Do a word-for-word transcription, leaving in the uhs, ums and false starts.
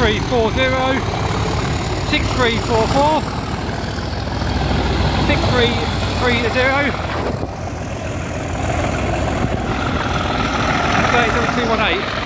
three four zero, six three four four, six three three zero, thirty seven two one eight.